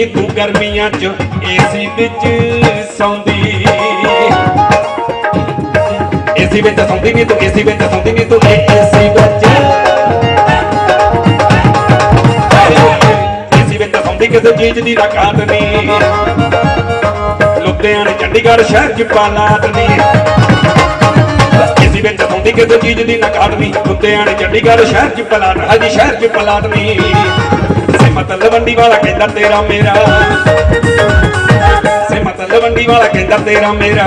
तू गर्मियां च एसी विच सौंदी एसी विच सौंदी नी तू एसी विच सौंदी नी तू एसी विच सौंदी किसी चीज की रकात नहीं लुधियाने चंडीगढ़ शहर च पालात नहीं किसी बिच सौंदी किसी चीज की नकात नहीं लुधियाने चंडीगढ़ शहर च पलाट हाजी शहर च पलाट नहीं सिमत लवंडी वाला कहता तेरा मेरा सिमत लवंडी वाला कहता तेरा मेरा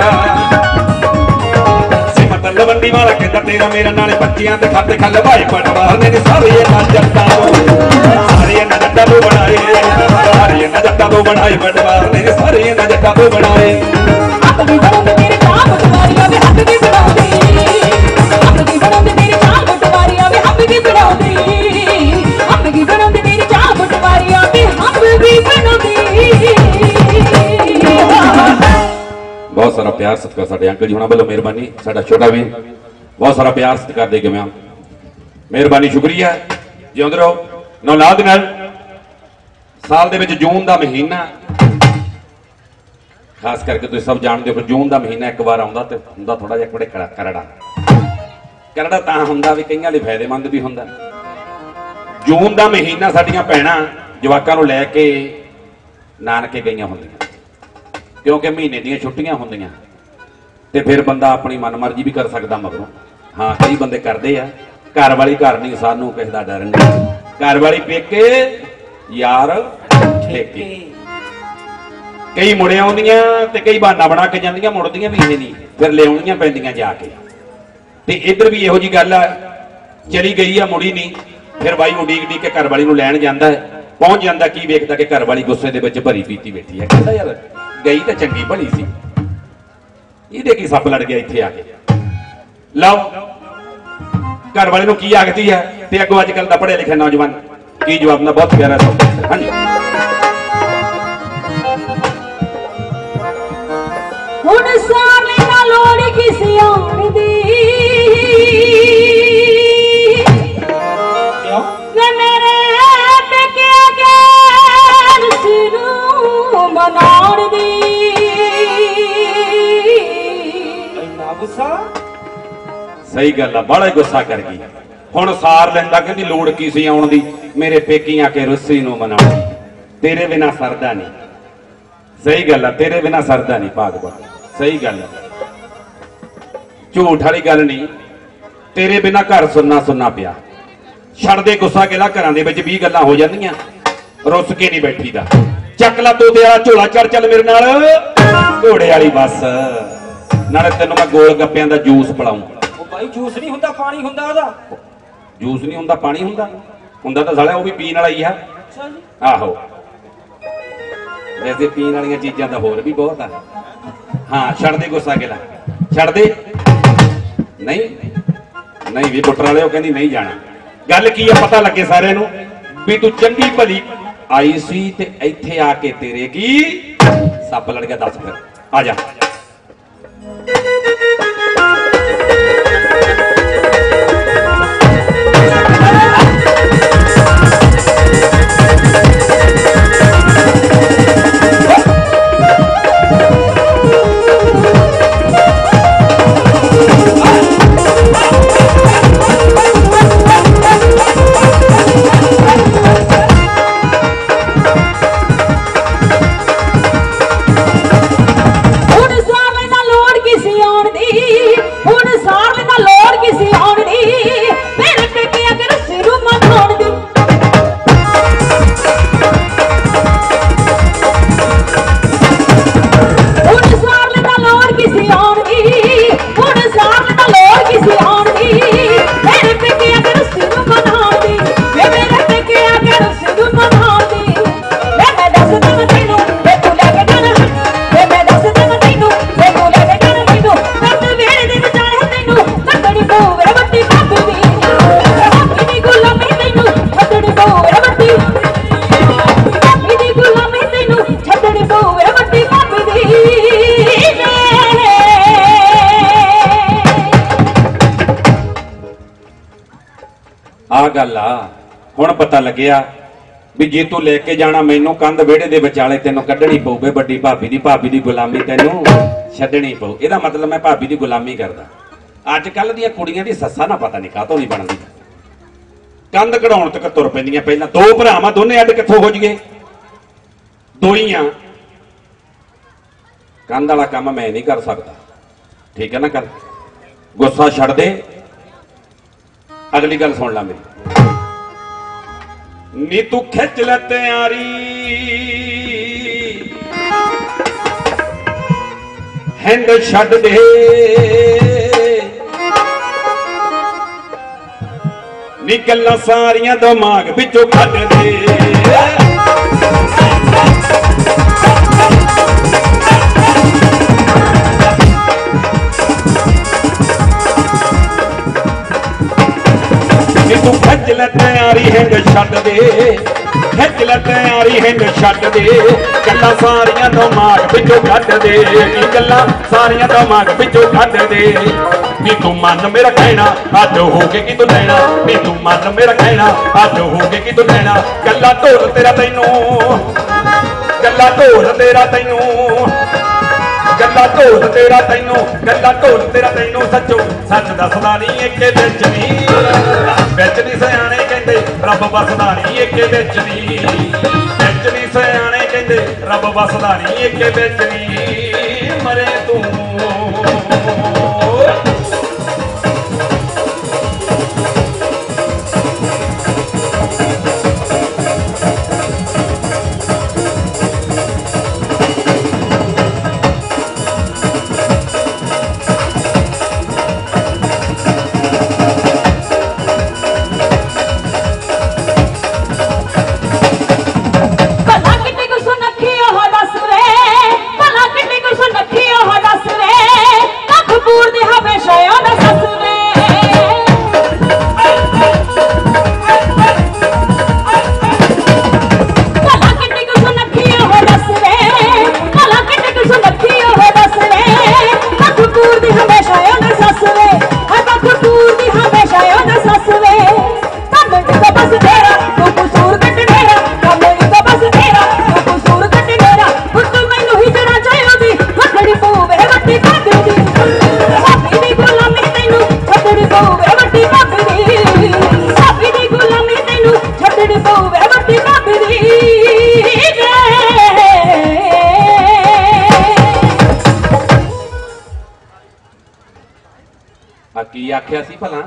सिमत लवंडी वाला कहता तेरा मेरा नाले बच्चियां ते खाते खल भाई पटवार ने सारे ना जट्टा सारे ना जट्टा तो बनाए सारे ना जट्टा तो बनाए पटवार ने सारे ना जट्टा तो बनाए अपनी बनोंदे मेरे काम पटवारियां वे हक दी बनाउंदी अपनी बनोंदे मेरे काम पटवारियां वे हक दी बनाउंदी अपनी बनोंदे मेरे काम पटवारियां वे हक दी बनाउंदी। बहुत सारा प्यार सत्कार साडे अंकल जी होना वालों मेहरबानी साडा छोटा वीर बहुत सारा प्यार सत्कार दे के मैं मेहरबानी शुक्रिया जिउंदे रहो नौलाद नाल साल दे विच जून दा महीना खास करके तुसीं सब जानदे हो जून दा महीना एक बार आउंदा ते हुंदा थोड़ा जिहा बड़े करड़ा करड़ा तां हुंदा वी कईयां लई फायदेमंद भी हुंदा जून दा महीना साडीआं भैणां जवाकां नूं लै के नानके गईआं हुंदियां क्योंकि महीने दी छुट्टियां होंदियां ते फिर बंदा अपनी मनमर्जी भी कर सकता मगरों हाँ कई बंदे करते हैं घर वाली घर नहीं सानू किसी का डर नहीं घर वाली पेके यार ठेके कई मुड़े आउंदियां ते कई बहाना बना के जांदियां मुड़दियां भी नहीं फिर ले आउणियां पैंदियां जाके ते इधर भी इहो जी गल है चली गई है मुड़ी नहीं फिर भाई उडीक उडीक के घर वाली नूं लैण जांदा है पहुंच जांदा की वेखदा कि घर वाली गुस्से दे विच भरी पीती बैठी है कहंदा यार गई तो चंगी भली सी ये की सप लड़ गया इत्थे आके लो घर वाले की आखती है ते अगों अजकल दा पढ़े लिखे नौजवान की जवाब ना बहुत प्यारा सा हाँ जी हुण साले ना लोड़ किसी आउण दी क्यों मेरे पेके गैर सिरू मनाउण दी सही गल है बड़ा गुस्सा कर गई हुण सार लैंदा कहंदी लोड़ की सी आउण दी मेरे पेकी आके रुस्सी नूं मनाउण तेरे बिना सरदा नहीं सही गल है तेरे बिना सरदा नहीं भागवा सही गल है झूठ वाली गल नहीं तेरे बिना घर सुनना सुनना पिया छड़ दे गुस्सा गिला घरां दे विच 20 गल्लां हो जांदियां रुस के नहीं बैठी दा चक ला तोते वाला झोला चढ़ चल मेरे नाल घोड़े वाली बस नाले तेनों मैं गोल गप्पियां दा जूस पिलाऊं भाई जूस नहीं हुंदा पानी हुंदा ओदा जूस नहीं हुंदा पानी हुंदा हुंदा तां साला वो भी पीण वाला ही है अच्छा जी आहो वैसे पीण वालियां चीज़ां तां होर भी बहुत है हाँ छड़ दे गुस्सा गिला छड़ दे नहीं नहीं भी पुट्टर वाले कहंदी नहीं जाना गल की है पता लगे सारे नूं भी तू चंगी भली आई सी ते इत्थे आके तेरे की सप लड़ गया दस फिर आ जा आ गल आ हुण पता लग्या ਵੀ ਜੇ ਤੂੰ ਲੈ ਕੇ ਜਾਣਾ ਮੈਨੂੰ ਕੰਧ ਵਿਹੜੇ ਦੇ ਵਿਚਾਲੇ ਤੈਨੂੰ ਕੱਢਣੀ ਪਊਵੇ ਵੱਡੀ ਭਾਬੀ ਦੀ ਗੁਲਾਮੀ ਤੈਨੂੰ ਛੱਡਣੀ ਪਊ। ਇਹਦਾ ਮਤਲਬ ਮੈਂ ਭਾਬੀ ਦੀ ਗੁਲਾਮੀ ਕਰਦਾ। ਅੱਜ ਕੱਲ ਦੀਆਂ ਕੁੜੀਆਂ ਦੀ ਸੱਸਾਂ ਨਾ ਪਤਾ ਨਹੀਂ ਕਾਹਤੋਂ ਨਹੀਂ ਬਣਦੀ, ਕੰਧ ਕਢਾਉਣ ਤੱਕ ਤੁਰ ਪੈਂਦੀਆਂ। ਪਹਿਲਾਂ ਦੋ ਭਰਾਵਾਂ ਦੋਨੇ ਅੱਡ ਕਿੱਥੋਂ ਹੋ ਜੀਏ, ਦੋ ਹੀ ਆ। ਕੰਧ ਵਾਲਾ ਕੰਮ ਮੈਂ ਨਹੀਂ ਕਰ ਸਕਦਾ, ਠੀਕ ਹੈ ਨਾ। ਕਰ ਗੁੱਸਾ ਛੱਡ ਦੇ। ਅਗਲੀ ਗੱਲ ਸੁਣ ਲੈ ਮੇਰੀ, ਨੀ ਤੂੰ ਖਿੱਚ ਲੈ ਤਿਆਰੀ ਹਿੰਦ ਛੱਡ ਦੇ, ਨੀ ਗੱਲਾਂ ਸਾਰੀਆਂ ਦਿਮਾਗ ਵਿੱਚੋਂ ਕੱਢ ਦੇ। ਨੀ ਤੂੰ ਖਿੱਚ ਲੈ ਤਿਆਰੀ ਹਿੰਦ ਛੱਡ ਦੇ, ਖਿੱਚ ਲੈ ਤਿਆਰੀ ਹਿੰਦ ਛੱਡ ਦੇ, ਗੱਲਾਂ ਸਾਰੀਆਂ ਦਿਮਾਗ ਵਿੱਚੋਂ ਕੱਢ ਦੇ। ਨੀ ਗੱਲਾਂ ਸਾਰੀਆਂ ਦਿਮਾਗ ਵਿੱਚੋਂ ਕੱਢ ਦੇ। ਨੀ ਤੂੰ ਮੰਨ ਮੇਰਾ ਕਹਿਣਾ ਅੱਜ ਹੋ ਕੇ ਕੀ ਤੂੰ ਲੈਣਾ, ਨੀ ਤੂੰ ਮੰਨ ਮੇਰਾ ਕਹਿਣਾ ਅੱਜ ਹੋ ਕੇ ਕੀ ਤੂੰ ਲੈਣਾ। ਗੱਲਾਂ ਢੋਲ ਤੇਰਾ ਤੈਨੂੰ, ਗੱਲਾਂ ਢੋਲ ਤੇਰਾ ਤੈਨੂੰ, ਗੱਲਾਂ ਢੋਲ ਤੇਰਾ ਤੈਨੂੰ, ਗੱਲਾਂ ਢੋਲ ਤੇਰਾ ਤੈਨੂੰ। ਸੱਚੋ ਸੱਚ ਦੱਸਦਾ ਨਹੀਂ ਏਕੇ ਵਿੱਚ ਨਹੀਂ, ਵਿੱਚ ਨਹੀਂ ਸਿਆਣੇ ਕਹਿੰਦੇ ਰੱਬ ਵਸਦਾ ਨਹੀਂ ਏਕੇ ਵਿੱਚ ਨਹੀਂ, ਵਿੱਚ ਨਹੀਂ ਸਿਆਣੇ ਕਹਿੰਦੇ ਰੱਬ ਵਸਦਾ ਨਹੀਂ ਏਕੇ ਵਿੱਚ ਨਹੀਂ। ਮਰੇ ਤੂੰ ਕੀ ਆਖਿਆ ਸੀ ਭਲਾ,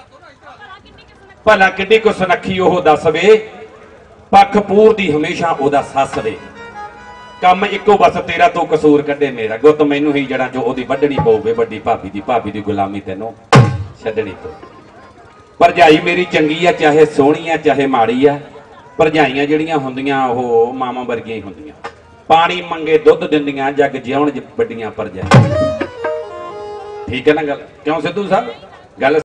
ਭਲਾ ਕਿੱਡੀ ਕੁ ਸੁਨੱਖੀ ਉਹ ਦੱਸ ਵੇ, ਪੱਖ ਪੂਰਦੀ ਹਮੇਸ਼ਾ ਉਹਦਾ ਸੱਸ ਵੇ। ਕੰਮ ਇੱਕੋ ਬਸ ਤੇਰਾ ਤੂੰ ਕਸੂਰ ਕੱਢੇ ਮੇਰਾ, ਗੁੱਤ ਮੈਨੂੰ ਹੀ ਜੜਾਂ ਚੋਂ ਉਹਦੀ ਵੱਢਣੀ ਪਊਵੇ ਵੱਡੀ ਭਾਬੀ ਦੀ ਗੁਲਾਮੀ ਤੈਨੂੰ ਛੱਡਣੀ ਪਊ। ਭਰਜਾਈ ਮੇਰੀ ਚੰਗੀ ਆ ਚਾਹੇ ਸੋਹਣੀ ਆ ਚਾਹੇ ਮਾੜੀ ਆ, ਭਰਜਾਈਆਂ ਜਿਹੜੀਆਂ ਹੁੰਦੀਆਂ ਉਹ ਮਾਵਾਂ ਵਰਗੀਆਂ ਹੀ ਹੁੰਦੀਆਂ। ਪਾਣੀ ਮੰਗੇ ਦੁੱਧ ਦਿੰਦੀਆਂ, ਜੱਗ ਜਿਉਣ ਵੱਡੀਆਂ ਭਰਜਾਈਆਂ। ਠੀਕ ਹੈ ਨਾ ਗੱਲ, ਕਿਉਂ ਸਿੱਧੂ ਸਾਹਿਬ ਗੱਲ